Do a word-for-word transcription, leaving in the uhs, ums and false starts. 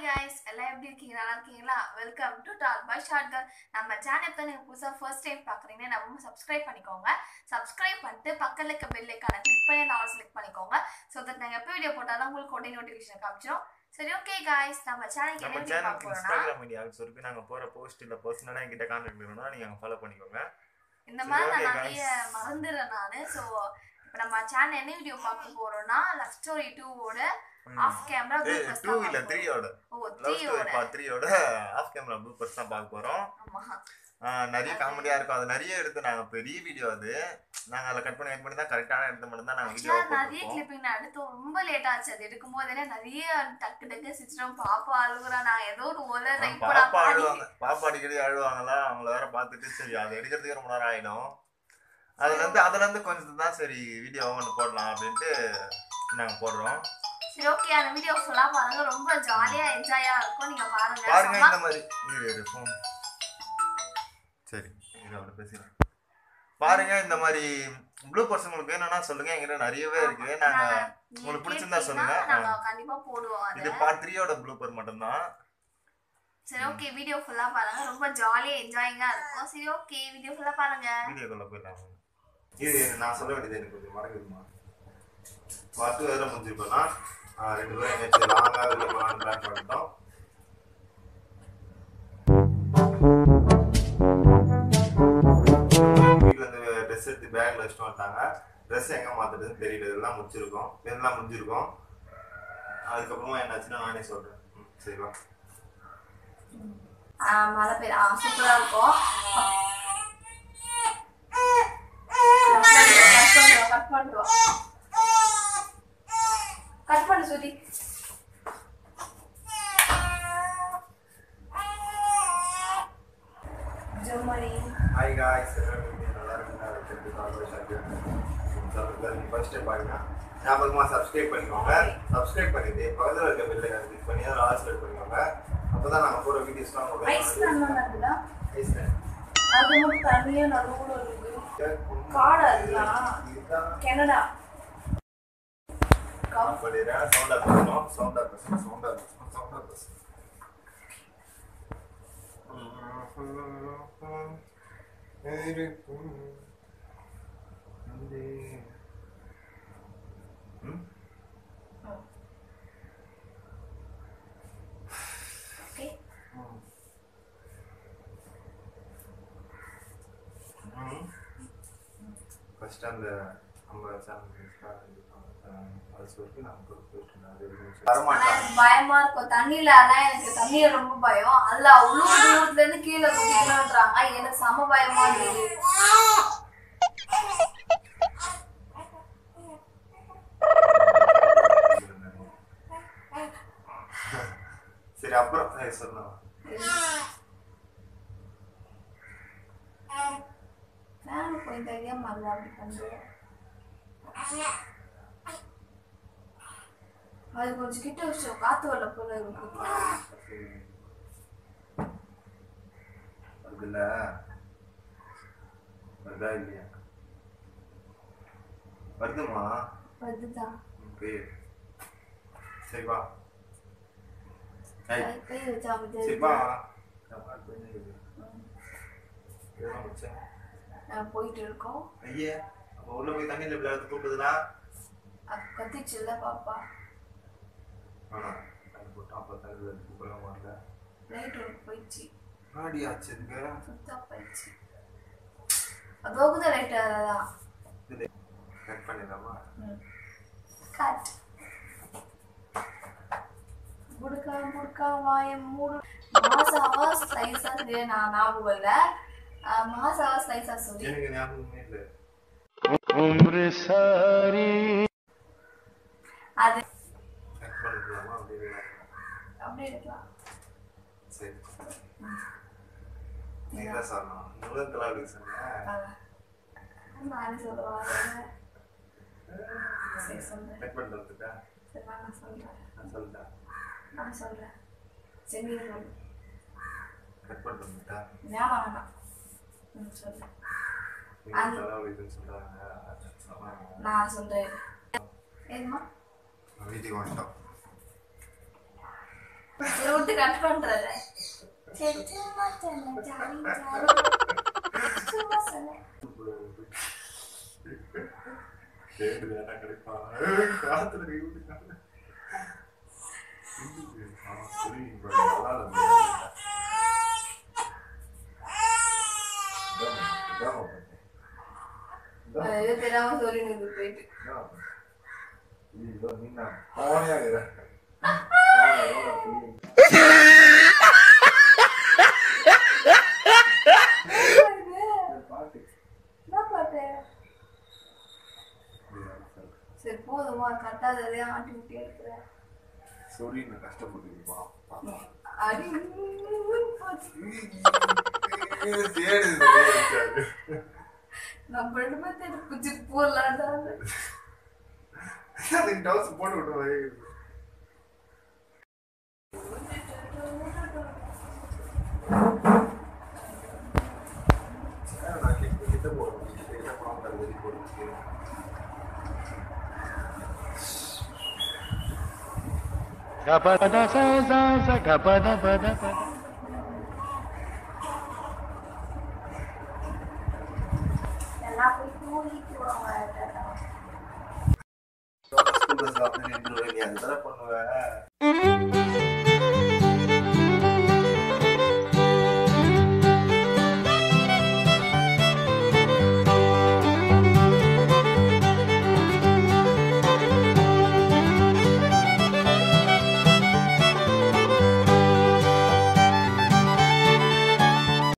guys, எல்லாரும் எப்படி இருக்கீங்க? நல்லா இருக்கீங்களா? Welcome to Tallboyshortgirl. நம்ம சேனல் தான் நீங்க புதுசா ஃபர்ஸ்ட் டைம் பார்க்கறீங்க. நம்ம சப்ஸ்கிரைப் பண்ணிக்கோங்க. சப்ஸ்கிரைப் பண்ணிட்டு பக்கத்துல இருக்க பெல் ஐகானை கிளிக் பண்ணி ஆல் செலக்ட் பண்ணிக்கோங்க. சோ தட் நாங்க எப்ப வீடியோ போட்டாலும் உங்களுக்கு உடனே நோட்டிஃபிகேஷன் காமிச்சிரும். சரி ஓகே guys, நம்ம சேனலுக்கு என்ன வீடியோ பார்க்க போறோம்னா Instagram மீடியாஸ் இருக்கு. நாங்க போற போஸ்ட் இல்ல பர்சனலா என்கிட்ட கான்டாக்ட் பண்ணனும்னா நீங்க அங்க ஃபாலோ பண்ணிக்கோங்க. இந்த மாதிரி நான் நிறைய மறந்துறேன் நானு. சோ இப்போ நம்ம சேனல் என்ன வீடியோ பார்க்க போறோம்னா லவ் ஸ்டோரி two ஓட ஆஃப் கேமரா ப்ளூப்பர்ஸ் two இல்ல three ஓட ஓ லவ் ஸ்டோரி part three ஓட ஆஃப் கேமரா ப்ளூப்பர்ஸ் தான் பார்க்க போறோம். ஆமா நிறைய காமெடியா இருக்கும். அது நிறைய எடுத்து நாங்க பெரிய வீடியோ அது நாங்க அத கட் பண்ணி கட் பண்ணி தான் கரெக்ட்டான எடுத்து மட்டும் தான் நாங்க வீடியோ போடுறோம். நிறைய கிளிப்பிங் நான் எடுத்து ரொம்ப லேட் ஆச்சு. அது எடுக்கும்போதே நிறைய டக்கு டக்கு சிஸ்டம் பாப்பா அழுகுறா. நான் ஏதோ ஒரு ஓல ரைட் பண்ணா பாப்பா அழுவாங்க. பாப்பா அடிக்கடி அழுவாங்களா அவங்கள வேற பார்த்துட்டு சரி அது எடுக்கிறதுக்கு ரொம்ப நேரம் ஆயிடும். அதுல இருந்து அதுல இருந்து கொஞ்சம் தான் சரி வீடியோ ஒன்னு போடலாம் அப்படின்ட்டு நாங்க போடுறோம். சரி ஓகே அந்த வீடியோ ஃபுல்லா பாருங்க. ரொம்ப ஜாலியா என்ஜாயா இருக்கும். நீங்க பாருங்க. பாருங்க இந்த மாதிரி இது ஃபோன் சரி இதோட பேசிடலாம். பாருங்க இந்த மாதிரி ப்ளூப்பர்ஸ் உங்களுக்கு வேணும்னா சொல்லுங்க. என்கிட்ட நிறையவே இருக்கு. நாங்க உங்களுக்கு பிடிச்சிருந்தா சொல்லுங்க. நாங்க கண்டிப்பா போடுவோம். இது part three ஓட ப்ளூப்பர் மட்டும் தான். சரி ஓகே வீடியோ ஃபுல்லா பாருங்க. ரொம்ப ஜாலியா என்ஜாயிங்கா இருக்கும். சரி ஓகே வீடியோ ஃபுல்லா பாருங்க. வீடியோக்குள்ள போயிடலாம். இது நான் சொல்ல வேண்டியது எனக்கு கொஞ்சம் மறந்துடுமா. part two வேற முடிஞ்சிருப்பேனா ரெண்டு பேரும் எங்கேயாச்சும் லாங்கா வெளியே போகலான்னு பிளான் பண்ணிட்டோம். வீட்டில் இருந்து ட்ரெஸ் எடுத்து பேக்ல வச்சுட்டு வந்துட்டாங்க. ட்ரெஸ் எங்கே மாற்றுறதுன்னு தெரியல. இதெல்லாம் முடிச்சிருக்கோம் இதெல்லாம் முடிஞ்சிருக்கோம். அதுக்கப்புறமா என்னாச்சுன்னா நானே சொல்கிறேன். ம் சரிவா மழை பெய்ய சூப்பராக இருக்கும். கட் பண்ணுவோம் கட் பண்ணு சுதி. ஹாய் காய்ஸ் நல்லா இருக்குங்க. ஃபர்ஸ்ட் டைம் பாருங்க ஞாபகமாக சப்ஸ்கிரைப் பண்ணிக்கோங்க. சப்ஸ்கிரைப் பண்ணிட்டு பக்கத்தில் இருக்க பெல் ஐகானை கிளிக் பண்ணி அதை ஆல் செலக்ட் பண்ணிக்கோங்க. அப்போ தான் நாங்கள் போகிற வீடியோஸ்லாம் உங்களுக்கு ஐஸ் நல்லா ஐஸ் அது மட்டும் தண்ணியா நடுவுல இருக்கு. காடா இருக்கலாம் கனடா காப்படிரா சவுண்டா பேசணும் சவுண்டா பேசணும் சவுண்டா பேசணும் சவுண்டா பேசணும். ஃபர்ஸ்ட் அந்த நம்ம பயமா இருக்கும் தண்ணியில. ஆனா எனக்கு தண்ணியில ரொம்ப பயம். அதுல அவ்வளவு தூரத்துல இருந்து கீழே குதிக்கணும்ன்றாங்க. எனக்கு செம பயமா இருந்தது. சரி அப்புறம் சொன்னா போய் தெரியாம அப்படி பண்றேன். அது கொஞ்சம் கிட்ட வச்சு காத்து வரல போல இருக்கு. அதுல வருதா இல்லையா? வருதுமா? வருதுதான். சரி வா கை வச்சா சரி வா போயிட்டு இருக்கோம். ஐயா அப்ப உள்ள போய் தண்ணியில விளையாட கூப்பிடுதுனா கத்திச்சுல்ல பாப்பா. ஆனா அது போட்டா அப்ப தண்ணியில கூப்பிட மாட்டல. லைட் ஒர்க் போயிடுச்சு. ஆடி ஆச்சுங்க சுத்தா போயிடுச்சு. அதோகுத லைட் அதான் கட் பண்ணிடலாமா? கட் புடுக்கா புடுக்கா வாய மூடு. மாசாவா ஸ்லைஸா சொல்லி நான் ஞாபகம் இல்லை. மாசாவா ஸ்லைஸா சொல்லி எனக்கு ஞாபகமே இல்லை. உம்ரே சாரி அது கட் பண்ணிடலாமா? அப்படியே அப்படியே இருக்கலாம். சரி நீங்க சொன்னா நுகத்துல அப்படி சொன்னா நானே சொல்லுவாங்க. சரி சொல்றேன். கட் பண்ணிட்டு சரி நான் சொல்றேன். நான் சொல்றேன் நான் சொல்றேன். சரி நீ சொல்லு. கட் பண்ணிட்டு ஞாபகம் வேணாம். ம் சொல்றேன். நான் சொல்றேன். ஏமா வீட்டுக்கு வந்துட்டோம். விட்டு கட் பண்றத சரி சும்மா சொன்ன ஜாலி ஜாலி சும்மா சொன்ன கேடு வேணா கிடைப்பா காத்துல ரீவுட்டு சரி நல்லா அது தெரியாம சொல்லி நின்று போயிட்டு நீங்க போனியாக சரி போதுமா கட்டாததே ஆட்டி விட்டு எடுக்கிறேன் சொல்லி நான் கஷ்டப்பட்டுருப்பா அடி தேடு நம்ம ரெண்டு பேர்த்து குச்சி போடலான்னு அதுக்கு டவுஸ் போட்டு விட்டுருவேன் நான் கிட்ட கிட்ட போடுறேன் கிட்ட கிட்ட போடாமல் வெளியே போடுறேன் Gapada sa sa sa gapada pada pada. எல்லாம் போய் தூங்கிட்டு வாங்க ஸ்கூல் பஸ்ல அப்படி நின்று நீ அதுதான் பண்ணுவேன்